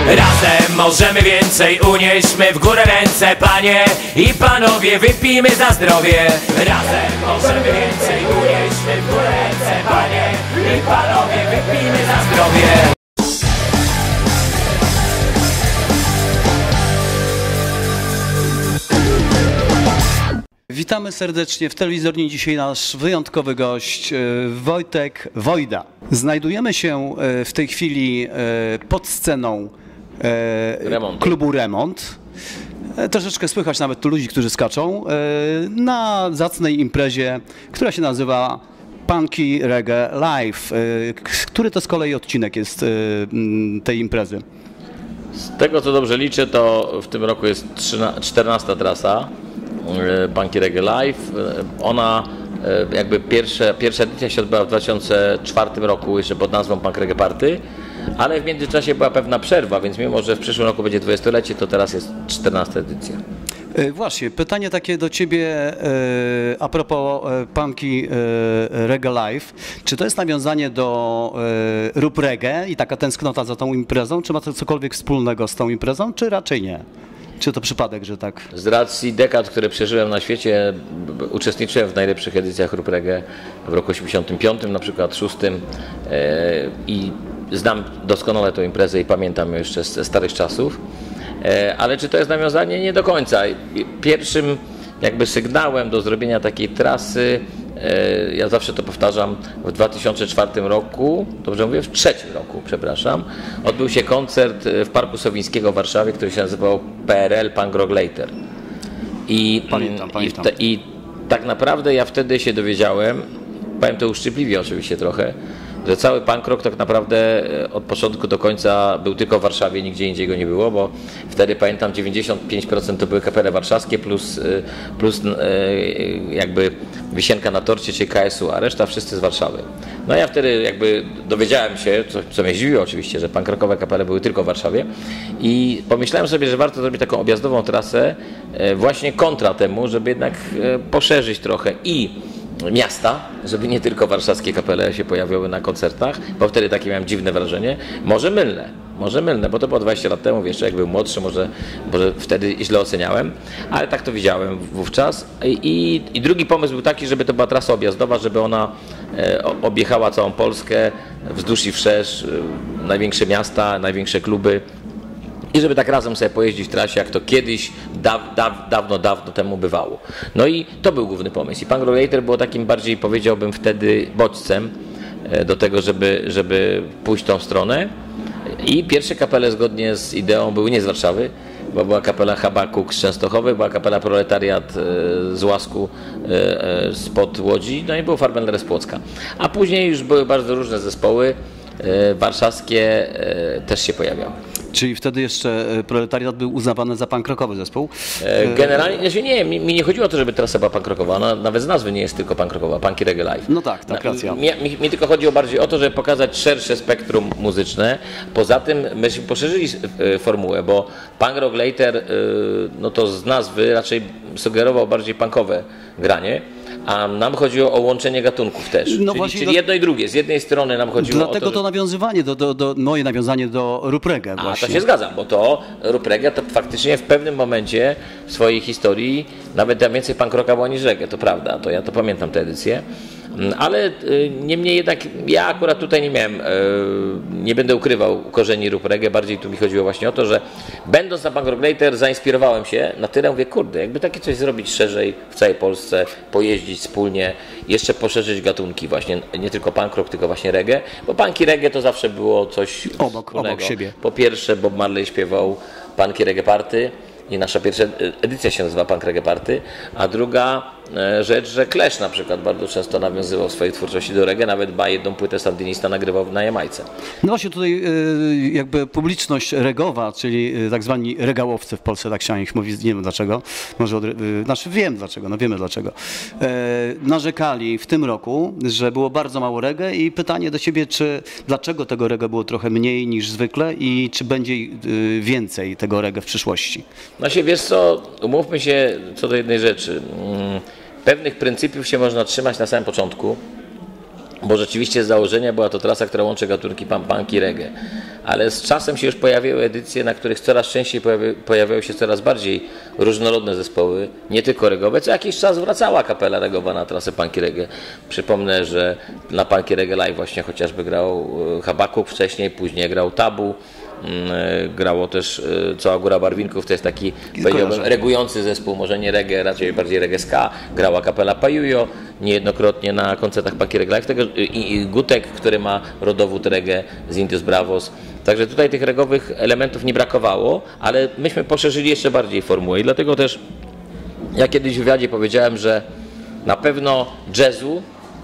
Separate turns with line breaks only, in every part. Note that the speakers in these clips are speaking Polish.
Razem możemy więcej, unieśmy w górę ręce, panie i panowie, wypijmy za zdrowie. Razem możemy więcej, unieśmy w górę ręce, panie i panowie, wypijmy za zdrowie.
Witamy serdecznie w telewizorni. Dzisiaj nasz wyjątkowy gość Wojtek Wojda. Znajdujemy się w tej chwili pod sceną klubu Remont. Troszeczkę słychać nawet tu ludzi, którzy skaczą na zacnej imprezie, która się nazywa Punky Reggae Live. Który to z kolei odcinek jest tej imprezy?
Z tego co dobrze liczę, to w tym roku jest 14. trasa Punky Reggae Live. Ona jakby pierwsza edycja się odbyła w 2004 roku jeszcze pod nazwą Punk Reggae Party, ale w międzyczasie była pewna przerwa, więc mimo, że w przyszłym roku będzie 20-lecie, to teraz jest 14. edycja.
Właśnie, pytanie takie do Ciebie a propos Punky Reggae Live. Czy to jest nawiązanie do rób reggae i taka tęsknota za tą imprezą? Czy ma to cokolwiek wspólnego z tą imprezą, czy raczej nie? Czy to przypadek, że tak?
Z racji dekad, które przeżyłem na świecie, uczestniczyłem w najlepszych edycjach rób reggae w roku 85, na przykład 6 i znam doskonale tę imprezę i pamiętam ją jeszcze ze starych czasów. Ale czy to jest nawiązanie? Nie do końca. Pierwszym jakby sygnałem do zrobienia takiej trasy, ja zawsze to powtarzam, w 2004 roku, dobrze mówię, w 2003 roku, przepraszam, odbył się koncert w Parku Sowińskiego w Warszawie, który się nazywał PRL Punk Rock Later.
Pamiętam.
I tak naprawdę ja wtedy się dowiedziałem, powiem to uszczypliwie oczywiście trochę, że cały punk rock tak naprawdę od początku do końca był tylko w Warszawie, nigdzie indziej go nie było, bo wtedy pamiętam 95% to były kapele warszawskie plus jakby wisienka na torcie, czyli KSU, a reszta wszyscy z Warszawy. No ja wtedy jakby dowiedziałem się, co mnie zdziwiło oczywiście, że punk rockowe kapele były tylko w Warszawie i pomyślałem sobie, że warto zrobić taką objazdową trasę właśnie kontra temu, żeby jednak poszerzyć trochę i miasta, żeby nie tylko warszawskie kapele się pojawiały na koncertach, bo wtedy takie miałem dziwne wrażenie. Może mylne, bo to było 20 lat temu, jeszcze jak był młodszy, może wtedy źle oceniałem, ale tak to widziałem wówczas. I drugi pomysł był taki, żeby to była trasa objazdowa, żeby ona objechała całą Polskę wzdłuż i wszerz, największe miasta, największe kluby. I żeby tak razem sobie pojeździć w trasie, jak to kiedyś, dawno temu bywało. No i to był główny pomysł. I Punk Rock Later było takim bardziej, powiedziałbym wtedy, bodźcem do tego, żeby pójść tą stronę. I pierwsze kapele zgodnie z ideą były nie z Warszawy, bo była kapela Habakuk z Częstochowy, była kapela Proletariat z Łasku spod Łodzi, no i był Farbenler z Płocka. A później już były bardzo różne zespoły, warszawskie też się pojawiały.
Czyli wtedy jeszcze Proletariat był uznawany za punk rockowy zespół?
Generalnie, znaczy nie, mi nie chodziło o to, żeby trasa była punk rockowa, nawet z nazwy nie jest tylko punk rockowa, Punky Reggae Live.
No tak, racja.
Mi tylko chodziło bardziej o to, żeby pokazać szersze spektrum muzyczne. Poza tym myśmy poszerzyli formułę, bo Punk Rock Later, no to z nazwy raczej sugerował bardziej punkowe granie. A nam chodziło o łączenie gatunków też,
no
czyli jedno i drugie. Z jednej strony nam chodziło o to,
dlatego to nawiązywanie, moje nawiązanie do rób reggae właśnie.
A to się zgadzam, bo to rób reggae to faktycznie w pewnym momencie w swojej historii nawet więcej punk rocka było niż reggae, to prawda, to ja to pamiętam tę edycję. Ale niemniej jednak ja akurat tutaj nie miałem, nie będę ukrywał korzeni rób reggae, bardziej tu mi chodziło właśnie o to, że będąc na Punk Rock Later zainspirowałem się na tyle, mówię, kurde, jakby takie coś zrobić szerzej w całej Polsce, pojeździć wspólnie, jeszcze poszerzyć gatunki właśnie, nie tylko punk rock, tylko właśnie reggae, bo punky reggae to zawsze było coś
obok siebie.
Po pierwsze Bob Marley śpiewał Punky Reggae Party, i nasza pierwsza edycja się nazywa Punk Reggae Party, a druga rzecz, że Clash na przykład bardzo często nawiązywał w swojej twórczości do reggae, nawet jedną płytę Sandinista nagrywał na Jamajce.
No właśnie tutaj jakby publiczność regowa, czyli tak zwani regałowcy w Polsce, tak się ich mówi, nie wiem dlaczego, może znaczy wiem dlaczego, no wiemy dlaczego, narzekali w tym roku, że było bardzo mało reggae i pytanie do ciebie, dlaczego tego reggae było trochę mniej niż zwykle i czy będzie więcej tego reggae w przyszłości?
No się, wiesz co, umówmy się co do jednej rzeczy. Pewnych pryncypiów się można trzymać na samym początku, bo rzeczywiście z założenia była to trasa, która łączy gatunki punk i reggae. Ale z czasem się już pojawiły edycje, na których coraz częściej pojawiały się coraz bardziej różnorodne zespoły, nie tylko reggae'owe. Co jakiś czas wracała kapela reggae'owa na trasę punk i reggae. Przypomnę, że na punk i reggae live właśnie chociażby grał Habakuk wcześniej, później grał Tabu. Grało też Cała Góra Barwinków, to jest taki, powiedziałbym, regujący zespół, może nie reggae, raczej bardziej reggae ska. Grała kapela Pajujo niejednokrotnie na koncertach punk i reggae live. I Gutek, który ma rodowód reggae z Indios Bravos. Także tutaj tych regowych elementów nie brakowało, ale myśmy poszerzyli jeszcze bardziej formułę i dlatego też ja kiedyś w wywiadzie powiedziałem, że na pewno jazzu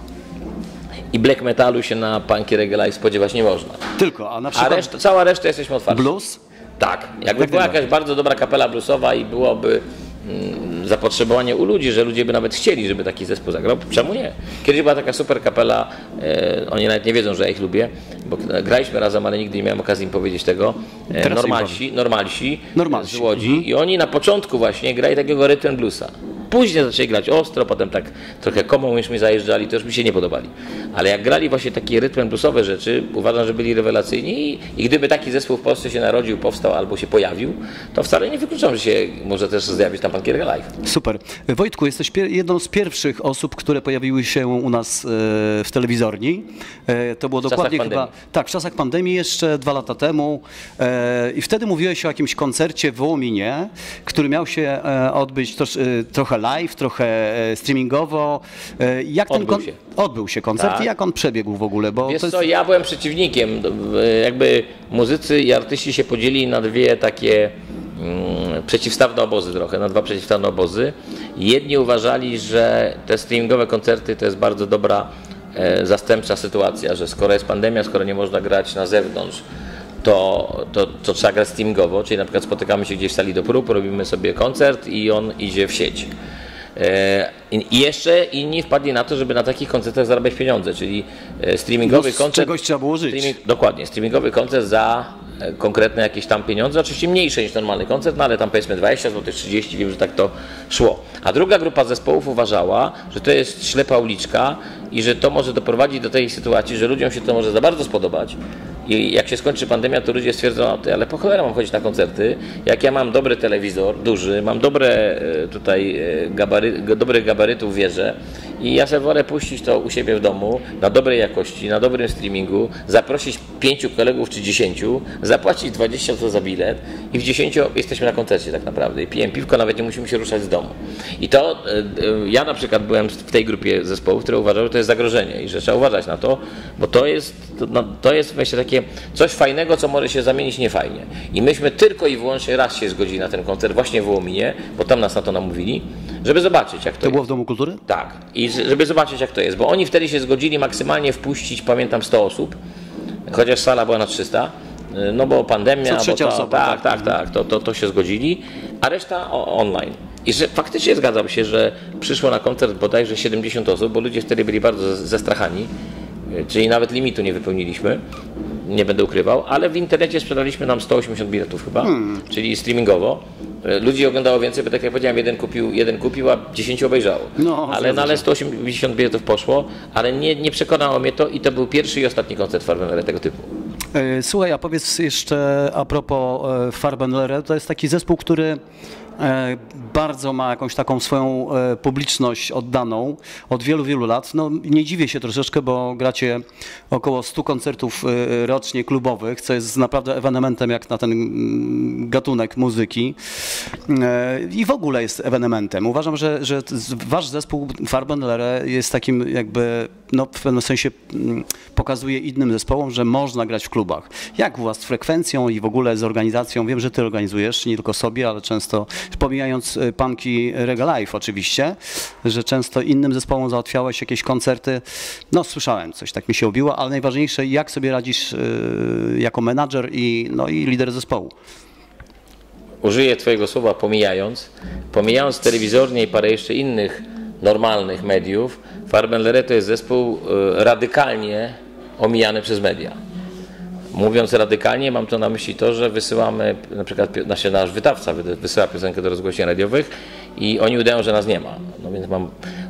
i black metalu się na punk i reggae live spodziewać nie można.
Tylko, a na przykład...
Cała reszta jesteśmy otwarci.
Blues?
Tak. Jakby była jakaś bardzo dobra kapela bluesowa i byłoby zapotrzebowanie u ludzi, że ludzie by nawet chcieli, żeby taki zespół zagrał, czemu nie? Kiedyś była taka super kapela, oni nawet nie wiedzą, że ja ich lubię, bo graliśmy razem, ale nigdy nie miałem okazji im powiedzieć tego. Normalsi z Łodzi i oni na początku właśnie grali takiego rhythm bluesa. Później zaczęli grać ostro, potem tak trochę komą już mi zajeżdżali, to już mi się nie podobali. Ale jak grali właśnie takie rytm bluesowe rzeczy, uważam, że byli rewelacyjni i gdyby taki zespół w Polsce się narodził, powstał albo się pojawił, to wcale nie wykluczam, że się może też zjawić na punk i reggae live.
Super. Wojtku, jesteś jedną z pierwszych osób, które pojawiły się u nas w telewizorni. To było dokładnie chyba... Tak, w czasach pandemii jeszcze 2 lata temu. I wtedy mówiłeś o jakimś koncercie w Wołominie, który miał się odbyć trochę live, trochę streamingowo. Jak odbył się koncert i jak on przebiegł w ogóle? Bo
wiesz co, ja byłem przeciwnikiem. Jakby muzycy i artyści się podzielili na dwie takie przeciwstawne obozy trochę, na 2 przeciwstawne obozy. Jedni uważali, że te streamingowe koncerty to jest bardzo dobra zastępcza sytuacja, że skoro jest pandemia, skoro nie można grać na zewnątrz, to trzeba grać streamingowo, czyli na przykład spotykamy się gdzieś w sali do prób, robimy sobie koncert i on idzie w sieć. I jeszcze inni wpadli na to, żeby na takich koncertach zarabiać pieniądze, czyli streamingowy koncert...
Z czegoś trzeba było żyć.
Dokładnie, streamingowy koncert za konkretne jakieś tam pieniądze, oczywiście mniejsze niż normalny koncert, no ale tam powiedzmy 20 zł, 30, wiem, że tak to szło. A druga grupa zespołów uważała, że to jest ślepa uliczka i że to może doprowadzić do tej sytuacji, że ludziom się to może za bardzo spodobać. I jak się skończy pandemia, to ludzie stwierdzą, ale po cholera mam chodzić na koncerty, jak ja mam dobry telewizor, duży, mam dobre tutaj dobrych gabarytów wieże i ja sobie wolę puścić to u siebie w domu na dobrej jakości, na dobrym streamingu, zaprosić 5 kolegów czy 10, zapłacić 20 zł za bilet i w 10 jesteśmy na koncercie tak naprawdę i pijemy piwko, nawet nie musimy się ruszać z domu. I to ja na przykład byłem w tej grupie zespołów, które uważały, że to jest zagrożenie i że trzeba uważać na to, bo to jest myślę takie coś fajnego, co może się zamienić niefajnie. I myśmy tylko i wyłącznie raz się zgodzili na ten koncert właśnie w Wołominie, bo tam nas na to namówili, żeby zobaczyć, jak to jest.
To było w Domu Kultury?
Tak. I żeby zobaczyć, jak to jest, bo oni wtedy się zgodzili maksymalnie wpuścić, pamiętam, 100 osób, chociaż sala była na 300, no bo pandemia,
co trzecia osoba,
tak, to się zgodzili, a reszta online. I że faktycznie zgadzam się, że przyszło na koncert bodajże 70 osób, bo ludzie wtedy byli bardzo zestrachani, czyli nawet limitu nie wypełniliśmy, nie będę ukrywał, ale w internecie sprzedaliśmy nam 180 biletów chyba, czyli streamingowo. Ludzi oglądało więcej, bo tak jak powiedziałem, jeden kupił, a 10 obejrzało. Ale 180 biletów poszło, ale nie przekonało mnie to i to był pierwszy i ostatni koncert Farbenlere tego typu.
Słuchaj, a powiedz jeszcze a propos Farbenlere, to jest taki zespół, który bardzo ma jakąś taką swoją publiczność oddaną od wielu, wielu lat. No, nie dziwię się troszeczkę, bo gracie około 100 koncertów rocznie klubowych, co jest naprawdę ewenementem jak na ten gatunek muzyki i w ogóle jest ewenementem. Uważam, że wasz zespół Farbenlere jest takim jakby, no w pewnym sensie pokazuje innym zespołom, że można grać w klubach. Jak u was z frekwencją i w ogóle z organizacją? Wiem, że ty organizujesz, nie tylko sobie, ale często, pomijając punk i reggae live oczywiście, że często innym zespołom załatwiałeś jakieś koncerty. No słyszałem coś, tak mi się obiło, ale najważniejsze, jak sobie radzisz jako menadżer i lider zespołu?
Użyję twojego słowa pomijając telewizornie i parę jeszcze innych normalnych mediów, Farbenlere to jest zespół radykalnie omijany przez media. Mówiąc radykalnie, mam to na myśli to, że wysyłamy, na przykład nasz wydawca wysyła piosenkę do rozgłośni radiowych i oni udają, że nas nie ma. No więc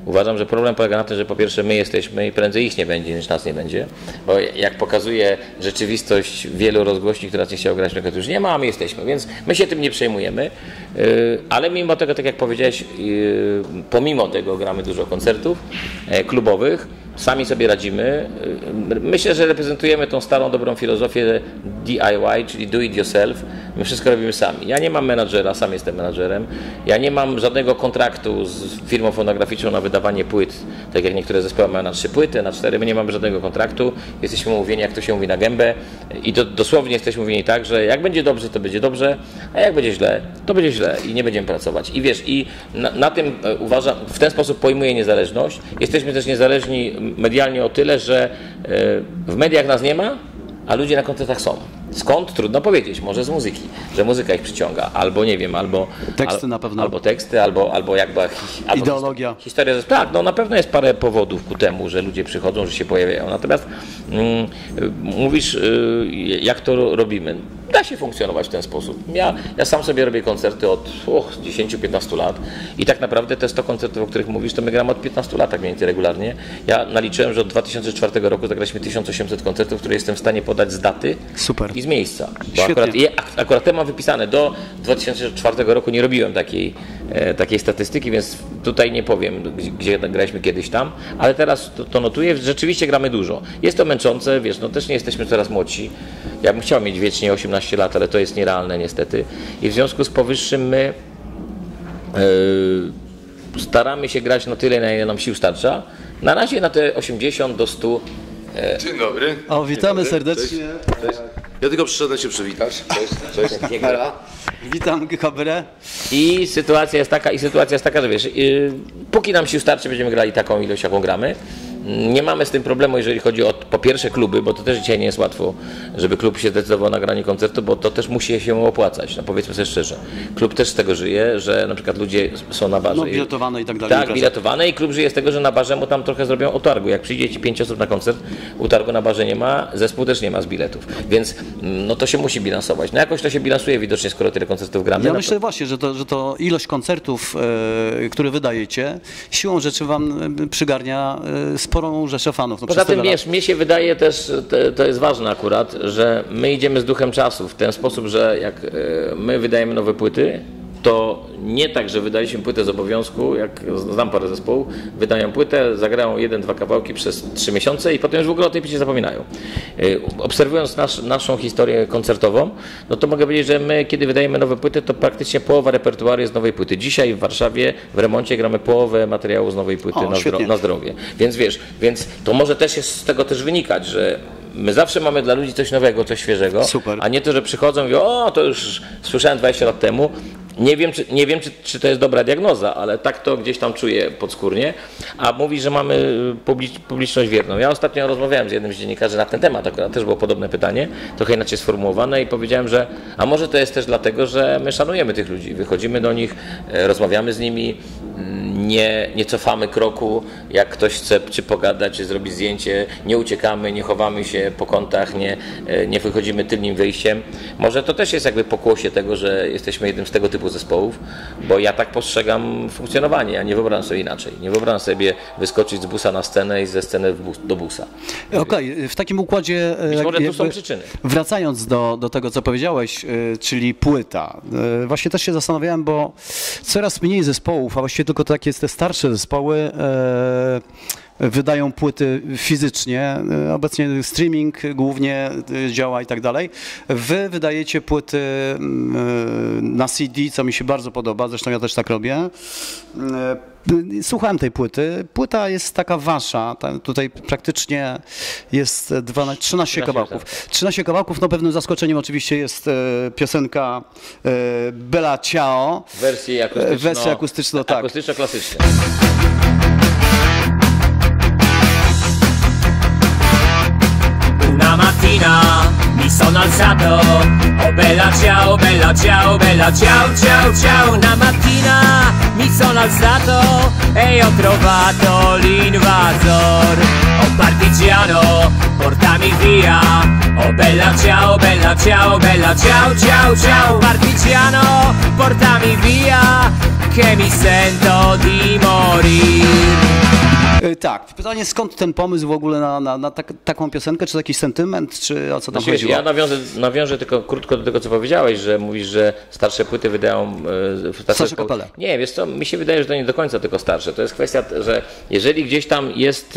Uważam, że problem polega na tym, że po pierwsze my jesteśmy i prędzej ich nie będzie, niż nas nie będzie, bo jak pokazuje rzeczywistość wielu rozgłośni, które nas nie chciało grać, już nie ma, a my jesteśmy, więc my się tym nie przejmujemy, ale mimo tego, tak jak powiedziałeś, pomimo tego gramy dużo koncertów klubowych, sami sobie radzimy. Myślę, że reprezentujemy tą starą, dobrą filozofię DIY, czyli do it yourself. My wszystko robimy sami. Ja nie mam menadżera, sam jestem menadżerem. Ja nie mam żadnego kontraktu z firmą fonograficzną na wydawanie płyt, tak jak niektóre zespoły mają na 3 płyty, na 4. My nie mamy żadnego kontraktu. Jesteśmy umówieni, jak to się mówi, na gębę. I dosłownie jesteśmy umówieni tak, że jak będzie dobrze, to będzie dobrze, a jak będzie źle, to będzie źle i nie będziemy pracować. I wiesz, i na tym uważam, w ten sposób pojmuję niezależność. Jesteśmy też niezależni medialnie o tyle, że w mediach nas nie ma, a ludzie na koncertach są. Skąd? Trudno powiedzieć. Może z muzyki, że muzyka ich przyciąga, albo nie wiem, albo
teksty na pewno.
Albo teksty, albo jakby
ideologia.
Historia. Tak, no na pewno jest parę powodów ku temu, że ludzie przychodzą, że się pojawiają. Natomiast mówisz, jak to robimy. Da się funkcjonować w ten sposób. Ja sam sobie robię koncerty od 10-15 lat i tak naprawdę te 100 koncertów, o których mówisz, to my gramy od 15 lat, tak mniej więcej regularnie. Ja naliczyłem, że od 2004 roku zagraliśmy 1800 koncertów, które jestem w stanie podać z daty.
Super.
I z miejsca. Bo akurat te mam wypisane. Do 2004 roku nie robiłem takiej statystyki, więc tutaj nie powiem, gdzie graliśmy kiedyś tam, ale teraz to notuję. Rzeczywiście gramy dużo. Jest to męczące, wiesz, no też nie jesteśmy coraz młodsi. Ja bym chciał mieć wiecznie 18 lat, ale to jest nierealne niestety. I w związku z powyższym my staramy się grać na tyle, na ile nam sił starcza. Na razie na te 80 do 100.
Dzień dobry.
O, witamy serdecznie.
Cześć. Ja tylko przyszedłem się przywitać. Cześć.
Witam, Kabrę.
I sytuacja jest taka, że wiesz, póki nam sił starczy, będziemy grali taką ilość, jaką gramy. Nie mamy z tym problemu, jeżeli chodzi o po pierwsze kluby, bo to też dzisiaj nie jest łatwo, żeby klub się zdecydował na granie koncertu, bo to też musi się opłacać. No powiedzmy sobie szczerze. Klub też z tego żyje, że na przykład ludzie są na barze.
No, biletowane i tak dalej.
Tak, biletowane i klub żyje z tego, że na barze mu tam trochę zrobią utargu. Jak przyjdzie ci 5 osób na koncert, utargu na barze nie ma, zespół też nie ma z biletów. Więc no to się musi bilansować. No jakoś to się bilansuje widocznie, skoro tyle koncertów gramy.
Ja myślę właśnie, że to ilość koncertów, które wydajecie, siłą rzeczy wam przygarnia sporą rzeszę fanów. No,
poza tym, wiesz, mnie się wydaje też, to jest ważne akurat, że my idziemy z duchem czasu w ten sposób, że jak my wydajemy nowe płyty, to nie tak, że wydaliśmy płytę z obowiązku, jak znam parę zespołów, wydają płytę, zagrają 1-2 kawałki przez 3 miesiące i potem już w ogóle o tej płycie zapominają. Obserwując naszą historię koncertową, no to mogę powiedzieć, że my, kiedy wydajemy nowe płyty, to praktycznie połowa repertuaru jest z nowej płyty. Dzisiaj w Warszawie, w Remoncie gramy połowę materiału z nowej płyty na zdrowie. Więc wiesz, to może też jest z tego też wynikać, że my zawsze mamy dla ludzi coś nowego, coś świeżego,
super.
A nie to, że przychodzą i mówią, o, to już słyszałem 20 lat temu. Nie wiem, czy to jest dobra diagnoza, ale tak to gdzieś tam czuję podskórnie, a mówi, że mamy publiczność wierną. Ja ostatnio rozmawiałem z jednym z dziennikarzy na ten temat, akurat też było podobne pytanie, trochę inaczej sformułowane i powiedziałem, że a może to jest też dlatego, że my szanujemy tych ludzi, wychodzimy do nich, rozmawiamy z nimi, nie cofamy kroku, jak ktoś chce czy pogadać, czy zrobić zdjęcie, nie uciekamy, nie chowamy się po kątach, nie wychodzimy tylnym wyjściem. Może to też jest jakby pokłosie tego, że jesteśmy jednym z tego typu zespołów, bo ja tak postrzegam funkcjonowanie, ja nie wyobrażam sobie inaczej. Nie wyobrażam sobie wyskoczyć z busa na scenę i ze sceny do busa.
Okej, w takim układzie,
może tu są przyczyny.
Wracając do tego, co powiedziałeś, czyli płyta. Właśnie też się zastanawiałem, bo coraz mniej zespołów, a właściwie tylko takie te starsze zespoły wydają płyty fizycznie. Obecnie streaming głównie działa i tak dalej. Wy wydajecie płyty na CD, co mi się bardzo podoba, zresztą ja też tak robię. Słuchałem tej płyty. Płyta jest taka wasza. Tutaj praktycznie jest 13 kawałków. 13 kawałków. No pewnym zaskoczeniem oczywiście jest piosenka Bella Ciao.
W wersji akustyczno,
tak.
Akustyczno-klasycznej.
Una mattina mi sono alzato, oh bella ciao, bella ciao, bella ciao, ciao, ciao. Una mattina mi sono alzato e ho trovato l'invasor. Oh partigiano, portami via. Oh bella ciao, bella ciao, bella ciao, ciao, ciao. Partigiano, portami via, che mi sento di morire.
Tak, pytanie, skąd ten pomysł w ogóle na taką piosenkę, czy jakiś sentyment, czy o co tam chodziło?
Ja nawiążę tylko krótko do tego, co powiedziałeś, że mówisz, że starsze płyty wydają...
Starsze kapele.
Nie, wiesz co, mi się wydaje, że to nie do końca tylko starsze. To jest kwestia, że jeżeli gdzieś tam jest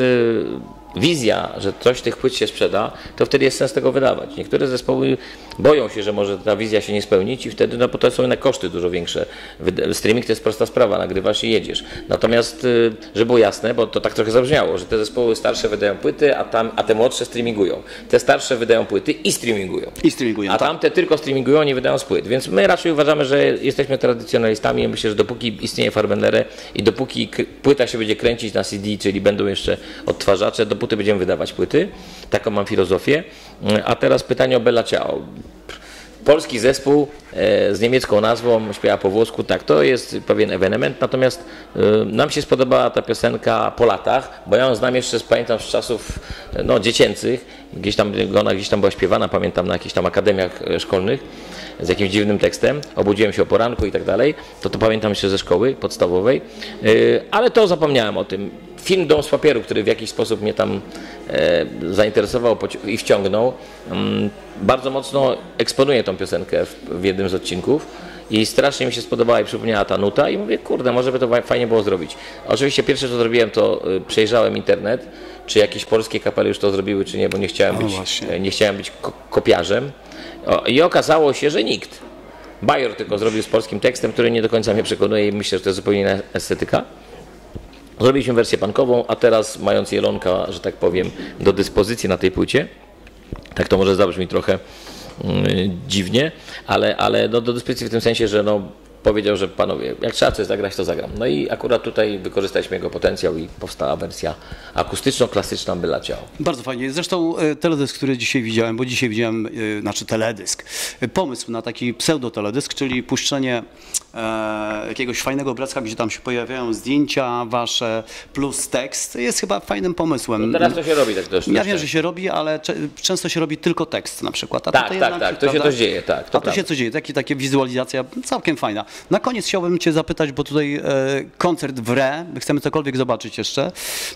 wizja, że coś tych płyt się sprzeda, to wtedy jest sens tego wydawać. Niektóre zespoły boją się, że może ta wizja się nie spełnić i wtedy, no bo to są jednak koszty dużo większe. Streaming to jest prosta sprawa, nagrywasz i jedziesz. Natomiast, żeby było jasne, bo to tak trochę zabrzmiało, że te zespoły starsze wydają płyty, a te młodsze streamingują. Te starsze wydają płyty i streamingują. A tamte tylko streamingują, nie wydają z płyt. Więc my raczej uważamy, że jesteśmy tradycjonalistami. Ja myślę, że dopóki istnieje Farbenlere i dopóki płyta się będzie kręcić na CD, czyli będą jeszcze odtwarzacze, dopóty będziemy wydawać płyty. Taką mam filozofię. A teraz pytanie o Bella Ciao. Polski zespół z niemiecką nazwą, śpiewa po włosku, tak, to jest pewien ewenement, natomiast nam się spodobała ta piosenka po latach, bo ja ją znam jeszcze, pamiętam z czasów dziecięcych, ona gdzieś tam była śpiewana, pamiętam na jakichś tam akademiach szkolnych, z jakimś dziwnym tekstem, obudziłem się o poranku i tak dalej, to pamiętam jeszcze ze szkoły podstawowej, ale to zapomniałem o tym. Film Dom z papieru, który w jakiś sposób mnie tam zainteresował i wciągnął, bardzo mocno eksponuje tą piosenkę w jednym z odcinków i strasznie mi się spodobała i przypomniała ta nuta i mówię, kurde, może by to fajnie było zrobić. Oczywiście pierwsze co zrobiłem, to przejrzałem internet, czy jakieś polskie kapele już to zrobiły, czy nie, bo nie chciałem być kopiarzem. I okazało się, że nikt. Bajor tylko zrobił z polskim tekstem, który nie do końca mnie przekonuje i myślę, że to jest zupełnie inna estetyka. Zrobiliśmy wersję punkową, a teraz mając Jelonka, że tak powiem, do dyspozycji na tej płycie, tak to może zabrzmi trochę dziwnie, ale do dyspozycji w tym sensie, że powiedział, że panowie, jak trzeba coś zagrać, to zagram. No i akurat tutaj wykorzystaliśmy jego potencjał i powstała wersja akustyczno-klasyczna Bella Ciao.
Bardzo fajnie. Zresztą teledysk, który dzisiaj widziałem, bo dzisiaj widziałem, teledysk, pomysł na taki pseudo-teledysk, czyli puszczenie jakiegoś fajnego obrazka, gdzie tam się pojawiają zdjęcia wasze plus tekst, jest chyba fajnym pomysłem.
No teraz to się robi tak dość.
Ja wiem, że się robi, ale często się robi tylko tekst na przykład.
Tak, to się coś dzieje. Tak,
to się coś dzieje, takie wizualizacja całkiem fajna. Na koniec chciałbym cię zapytać, bo tutaj koncert w Re, chcemy cokolwiek zobaczyć jeszcze.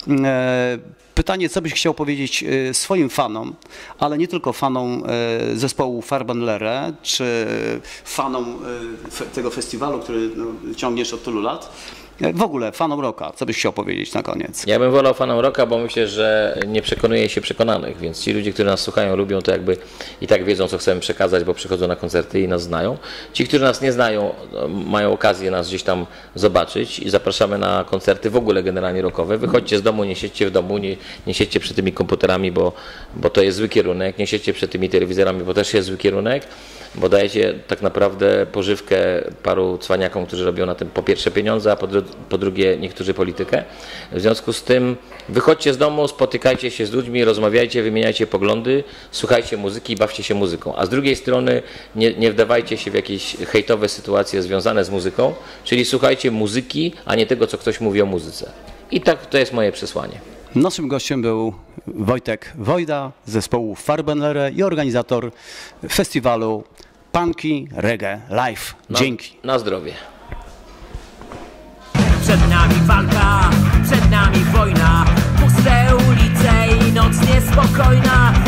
Pytanie, co byś chciał powiedzieć swoim fanom, ale nie tylko fanom zespołu Farbenlere, czy fanom tego festiwalu, który ciągniesz od tylu lat, w ogóle fanom rocka, co byś chciał powiedzieć na koniec?
Ja bym wolał fanom rocka, bo myślę, że nie przekonuje się przekonanych, więc ci ludzie, którzy nas słuchają, lubią to jakby i tak wiedzą, co chcemy przekazać, bo przychodzą na koncerty i nas znają. Ci, którzy nas nie znają, mają okazję nas gdzieś tam zobaczyć i zapraszamy na koncerty w ogóle generalnie rockowe. Wychodźcie z domu, nie siedźcie w domu, nie siedźcie przed tymi komputerami, bo to jest zły kierunek, nie siedźcie przed tymi telewizorami, bo też jest zły kierunek, bo dajecie tak naprawdę pożywkę paru cwaniakom, którzy robią na tym po pierwsze pieniądze, a po drugie niektórzy politykę. W związku z tym wychodźcie z domu, spotykajcie się z ludźmi, rozmawiajcie, wymieniajcie poglądy, słuchajcie muzyki i bawcie się muzyką. A z drugiej strony nie wdawajcie się w jakieś hejtowe sytuacje związane z muzyką, czyli słuchajcie muzyki, a nie tego, co ktoś mówi o muzyce. I tak to jest moje przesłanie.
Naszym gościem był Wojtek Wojda z zespołu Farbenlere i organizator festiwalu Punky Reggae Live. Dzięki.
Na zdrowie.
Przed nami walka, przed nami wojna, puste ulice i noc niespokojna.